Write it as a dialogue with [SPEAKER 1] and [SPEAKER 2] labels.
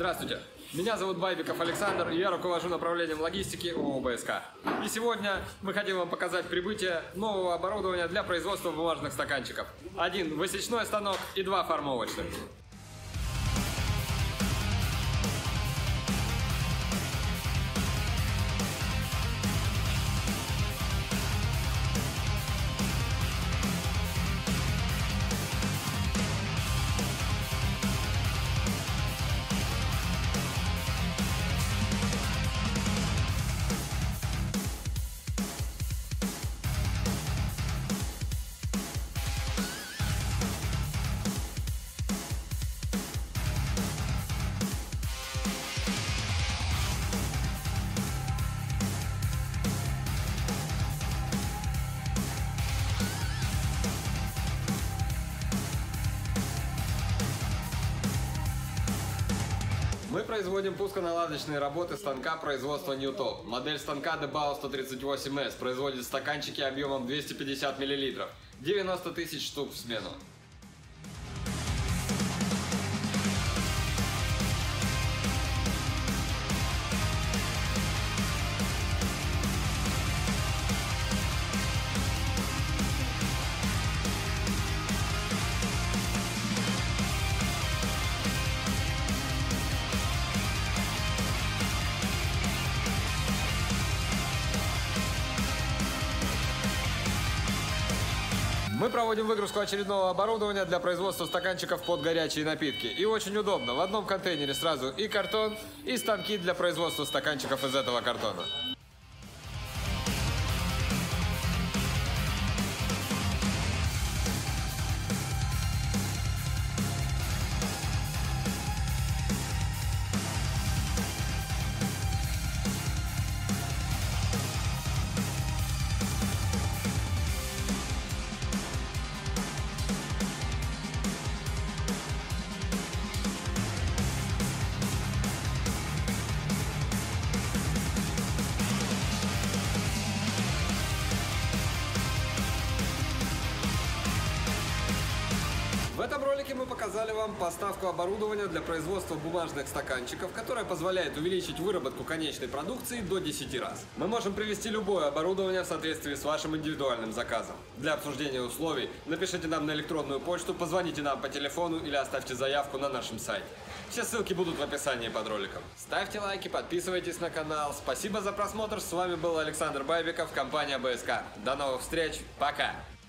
[SPEAKER 1] Здравствуйте, меня зовут Байбиков Александр, и я руковожу направлением логистики ООО БСК. И сегодня мы хотим вам показать прибытие нового оборудования для производства бумажных стаканчиков. Один высечной станок и два формовочных. Мы производим пусконаладочные работы станка производства Newtop. Модель станка DeBao 138S производит стаканчики объемом 250 мл. 90 тысяч штук в смену. Мы проводим выгрузку очередного оборудования для производства стаканчиков под горячие напитки. И очень удобно. В одном контейнере сразу и картон, и станки для производства стаканчиков из этого картона. В этом ролике мы показали вам поставку оборудования для производства бумажных стаканчиков, которое позволяет увеличить выработку конечной продукции до 10 раз. Мы можем привести любое оборудование в соответствии с вашим индивидуальным заказом. Для обсуждения условий напишите нам на электронную почту, позвоните нам по телефону или оставьте заявку на нашем сайте. Все ссылки будут в описании под роликом. Ставьте лайки, подписывайтесь на канал. Спасибо за просмотр. С вами был Александр Байбиков, компания БСК. До новых встреч. Пока!